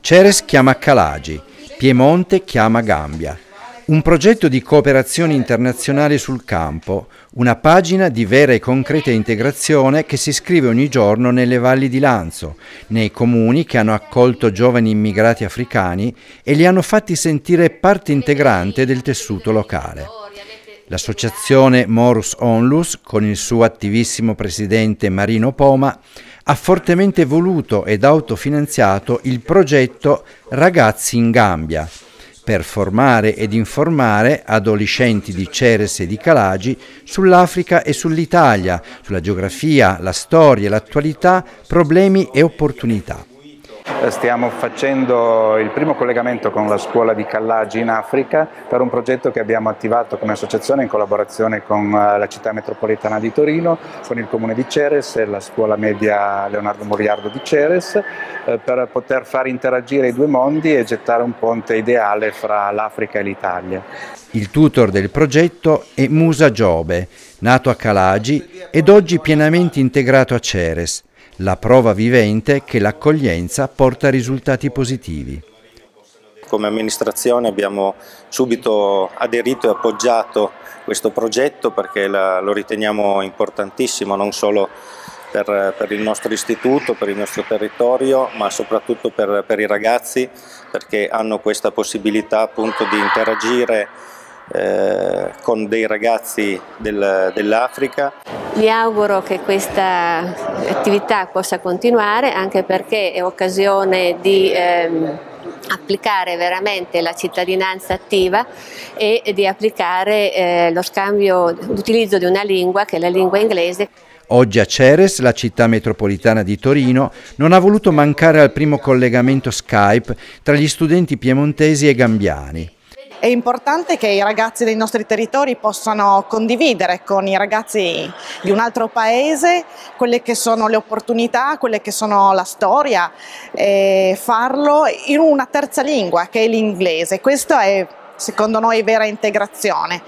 Ceres chiama Calagi, Piemonte chiama Gambia. Un progetto di cooperazione internazionale sul campo, una pagina di vera e concreta integrazione che si scrive ogni giorno nelle valli di Lanzo, nei comuni che hanno accolto giovani immigrati africani e li hanno fatti sentire parte integrante del tessuto locale. L'associazione Morus Onlus, con il suo attivissimo presidente Marino Poma, ha fortemente voluto ed autofinanziato il progetto Ragazzi in Gambia, per formare ed informare adolescenti di Ceres e di Calagi sull'Africa e sull'Italia, sulla geografia, la storia, l'attualità, problemi e opportunità. Stiamo facendo il primo collegamento con la scuola di Calagi in Africa per un progetto che abbiamo attivato come associazione in collaborazione con la città metropolitana di Torino, con il comune di Ceres e la scuola media Leonardo Moriardo di Ceres, per poter far interagire i due mondi e gettare un ponte ideale fra l'Africa e l'Italia. Il tutor del progetto è Musa Giobe, nato a Calagi ed oggi pienamente integrato a Ceres, la prova vivente che l'accoglienza porta risultati positivi. Come amministrazione abbiamo subito aderito e appoggiato questo progetto perché lo riteniamo importantissimo non solo per il nostro istituto, per il nostro territorio, ma soprattutto per i ragazzi, perché hanno questa possibilità appunto di interagire con dei ragazzi dell'Africa. Mi auguro che questa attività possa continuare, anche perché è occasione di applicare veramente la cittadinanza attiva e di applicare lo scambio, l'utilizzo di una lingua che è la lingua inglese. Oggi a Ceres, la città metropolitana di Torino, non ha voluto mancare al primo collegamento Skype tra gli studenti piemontesi e gambiani. È importante che i ragazzi dei nostri territori possano condividere con i ragazzi di un altro paese quelle che sono le opportunità, quelle che sono la storia, e farlo in una terza lingua che è l'inglese. Questo è, secondo noi, vera integrazione.